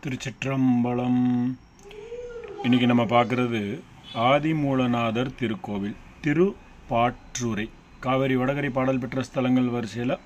திருச்சிற்றம்பலம். இன்றைக்கி நம்ம பார்க்குறது ஆதிமூலநாதர் திருக்கோவில் திருப்பாற்றுரை. காவேரி வடகரை பாடல் பெற்ற ஸ்தலங்கள் வரிசையில்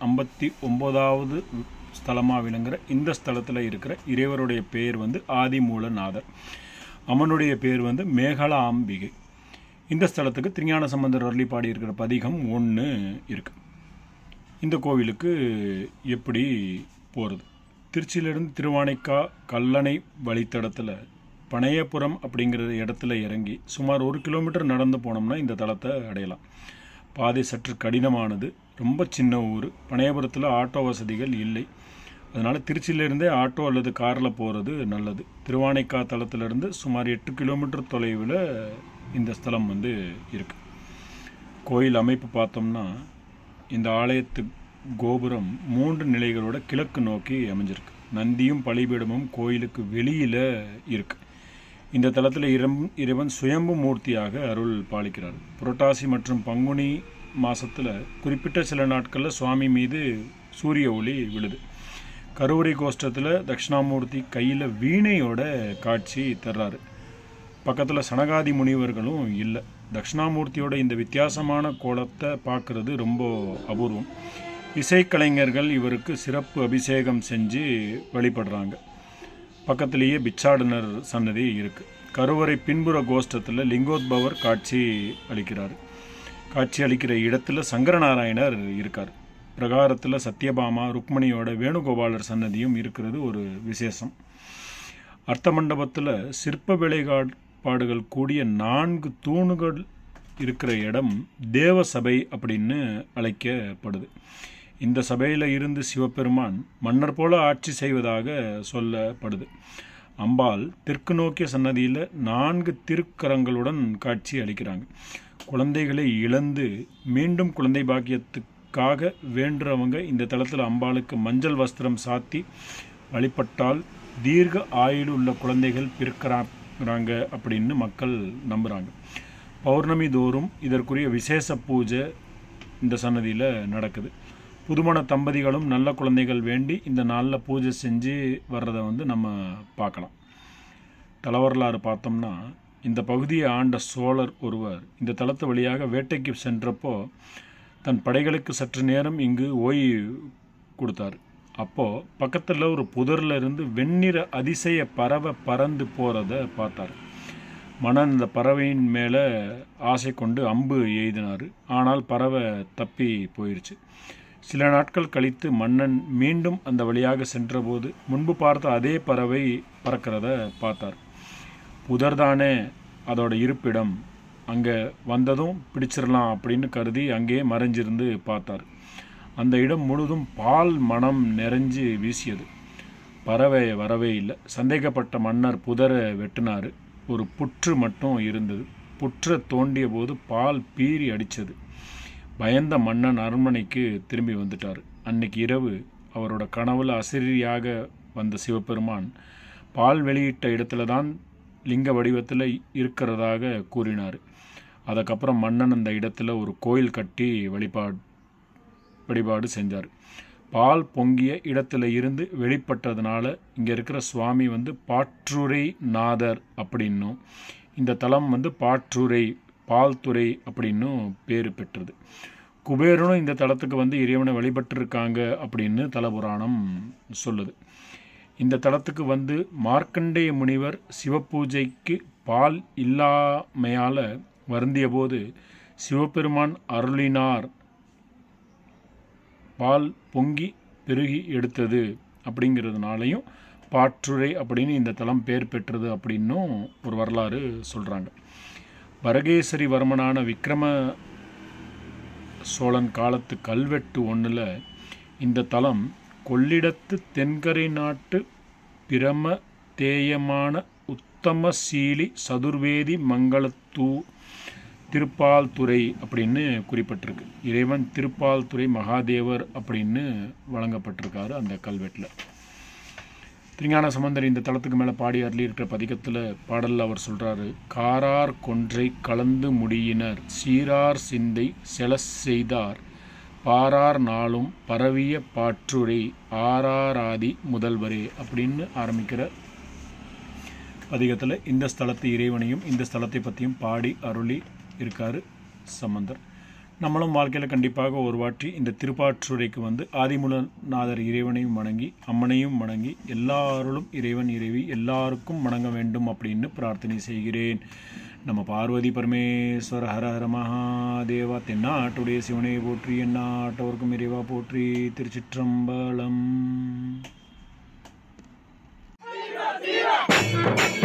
59வது ஸ்தலமாக விளங்குகிற இந்த ஸ்தலத்தில் இருக்கிற இறைவருடைய பேர் ஆதிமூலநாதர். அம்மனுடைய பேர் மேகலாம்பிகை. இந்த ஸ்தலத்துக்கு திருஞான சம்பந்தர் அருளி பாடி இருக்கிற பதிகம் 1 இருக்குது. இந்த கோவிலுக்கு எப்படி போகிறது? திருச்சியிலிருந்து திருவானைக்கா கல்லணை வழித்தடத்தில் பனையபுரம் அப்படிங்கிற இடத்துல இறங்கி சுமார் 1 கிலோமீட்டர் நடந்து போனோம்னா இந்த தலத்தை அடையலாம். பாதை சற்று கடினமானது. ரொம்ப சின்ன ஊர். பனையபுரத்தில் ஆட்டோ வசதிகள் இல்லை. அதனால் திருச்சியிலிருந்தே ஆட்டோ அல்லது காரில் போகிறது நல்லது. திருவானைக்கா தலத்திலிருந்து சுமார் 8 கிலோமீட்டர் தொலைவில் இந்த ஸ்தலம் இருக்குது. கோயில் அமைப்பு பார்த்தோம்னா இந்த ஆலயத்து கோபுரம் 3 நிலைகளோட கிழக்கு நோக்கி அமைஞ்சிருக்கு. நந்தியும் பலிபீடமும் கோயிலுக்கு வெளியில் இருக்குது. இந்த தலத்தில் இறைவன் சுயம்பு மூர்த்தியாக அருள் பாலிக்கிறார். புரட்டாசி மற்றும் பங்குனி மாதத்தில் குறிப்பிட்ட சில நாட்களில் சுவாமி மீது சூரிய ஒளி விழுது. கருவறை கோஷ்டத்தில் தட்சிணாமூர்த்தி கையில் வீணையோட காட்சி தர்றாரு. பக்கத்தில் சனகாதி முனிவர்களும் இல்லை. தட்சிணாமூர்த்தியோட இந்த வித்தியாசமான கோலத்தை பார்க்குறது ரொம்ப அபூர்வம். இசைக்கலைஞர்கள் இவருக்கு சிறப்பு அபிஷேகம் செஞ்சு வழிபடுறாங்க. பக்கத்திலேயே பிச்சாடனர் சன்னதி இருக்குது. கருவறை பின்புற கோஷ்டத்தில் லிங்கோத்பவர் காட்சி அளிக்கிறார். காட்சி அளிக்கிற இடத்துல சங்கரநாராயணர் இருக்கார். பிரகாரத்தில் சத்யபாமா ருக்மணியோட வேணுகோபாலர் சன்னதியும் இருக்கிறது ஒரு விசேஷம். அர்த்த மண்டபத்தில் சிற்ப வேலைப்பாடுகள் கூடிய 4 தூணுகள் இருக்கிற இடம் தேவசபை அப்படின்னு அழைக்கப்படுது. இந்த சபையில் இருந்து சிவபெருமான் மன்னர் போல ஆட்சி செய்வதாக சொல்லப்படுது. அம்பாள் தெற்கு நோக்கிய சன்னதியில் 4 திருக்கரங்களுடன் காட்சி அளிக்கிறாங்க. குழந்தைகளை இழந்து மீண்டும் குழந்தை பாக்கியத்துக்காக வேண்டுறவங்க இந்த தலத்தில் அம்பாளுக்கு மஞ்சள் வஸ்திரம் சாத்தி வழிபட்டால் தீர்க்க ஆயுள் உள்ள குழந்தைகள் பிறக்கிறாங்க அப்படின்னு மக்கள் நம்புகிறாங்க. பௌர்ணமி தோறும் இதற்குரிய விசேஷ பூஜை இந்த சன்னதியில் நடக்குது. புதுமண தம்பதிகளும் நல்ல குழந்தைகள் வேண்டி இந்த நாளில் பூஜை செஞ்சு வர்றதை நம்ம பார்க்கலாம். தலவரலாறு பார்த்தோம்னா இந்த பகுதியை ஆண்ட சோழர் ஒருவர் இந்த தலத்து வழியாக வேட்டைக்கு சென்றப்போ தன் படைகளுக்கு சற்று நேரம் இங்கு ஓய்வு கொடுத்தார். அப்போது பக்கத்தில் ஒரு புதரில் இருந்து வெண்ணிற அதிசய பறவை பறந்து போகிறத பார்த்தார். மன்னன் இந்த பறவையின் மேலே ஆசை கொண்டு அம்பு எய்தினார். ஆனால் பறவை தப்பி போயிடுச்சு. சில நாட்கள் கழித்து மன்னன் மீண்டும் அந்த வழியாக சென்றபோது முன்பு பார்த்த அதே பறவை பறக்கிறத பார்த்தார். புதர்தானே அதோட இருப்பிடம், அங்கே வந்ததும் பிடிச்சிடலாம் அப்படின்னு கருதி அங்கே மறைஞ்சிருந்து பார்த்தார். அந்த இடம் முழுதும் பால் மனம் நிறைஞ்சு வீசியது. பறவை வரவே இல்லை. சந்தேகப்பட்ட மன்னர் புதரை வெட்டினார். ஒரு புற்று மட்டும் இருந்தது. புற்றை தோண்டிய போது பால் பீறி அடித்தது. பயந்த மன்னன் அரண்மனைக்கு திரும்பி வந்துட்டார். அன்னைக்கு இரவு அவரோட கனவுல அசரீரியாக வந்த சிவபெருமான் பால் வெளியிட்ட இடத்துல தான் லிங்க வடிவத்தில் இருக்கிறதாக கூறினார். அதுக்கப்புறம் மன்னன் அந்த இடத்துல ஒரு கோயில் கட்டி வழிபாடு செஞ்சார். பால் பொங்கிய இடத்துல இருந்து வெளிப்பட்டதுனால இங்கே இருக்கிற சுவாமி பாற்றுரை நாதர் அப்படின்னும் இந்த தலம் பாற்றுரை பால்துறை அப்படின்னும் பேர் பெற்றது. குபேரனும் இந்த தலத்துக்கு இறைவனை வழிபட்டிருக்காங்க அப்படின்னு தலபுராணம் சொல்லுது. இந்த தலத்துக்கு மார்க்கண்டேய முனிவர் சிவபூஜைக்கு பால் இல்லாமையால் வருந்திய போது சிவபெருமான் அருளினார். பால் பொங்கி பெருகி எடுத்தது அப்படிங்கிறதுனாலையும் பாற்றுரை அப்படின்னு இந்த தலம் பேர் பெற்றது அப்படின்னும் ஒரு வரலாறு சொல்கிறாங்க. பரகேசரி வர்மனான விக்ரம சோழன் காலத்து கல்வெட்டு 1 இந்த தலம் கொள்ளிடத்து தென்கரை நாட்டு பிரம தேயமான உத்தமசீலி சதுர்வேதி மங்களத்தூ திருப்பால்துறை அப்படின்னு குறிப்பிட்டிருக்கு. இறைவன் திருப்பால்துறை மகாதேவர் அப்படின்னு வழங்கப்பட்டிருக்காரு அந்த கல்வெட்டில். திருஞான சம்பந்தர் இந்த தலத்துக்கு மேலே பாடி அருளி இருக்கிற பதிகத்தில் பாடலில் அவர் சொல்கிறாரு. காரார் கொன்றை கலந்து முடியினர் சீரார் சிந்தை செலச் செய்தார் பாரார் நாளும் பரவிய பாற்றுரை ஆராராதி முதல்வரே அப்படின்னு ஆரம்பிக்கிற பதிகத்தில் இந்த ஸ்தலத்து இறைவனையும் இந்த ஸ்தலத்தை பற்றியும் பாடி அருளி இருக்காரு சம்பந்தர். நம்மளும் வாழ்க்கையில் கண்டிப்பாக ஒரு வாட்டி இந்த திருப்பாற்றுரைக்கு வந்து ஆதிமூலநாதர் இறைவனையும் வணங்கி அம்மனையும் வணங்கி எல்லா அருளும் இறைவன் இறைவி எல்லாருக்கும் வணங்க வேண்டும் அப்படின்னு பிரார்த்தனை செய்கிறேன். நம்ம பார்வதி பரமேஸ்வர ஹர ஹர மகாதேவா. தென்னாட்டுடைய சிவனை போற்றி, எந்நாட்டவர்க்கும் இறைவா போற்றி. திருச்சிற்றம்பலம்.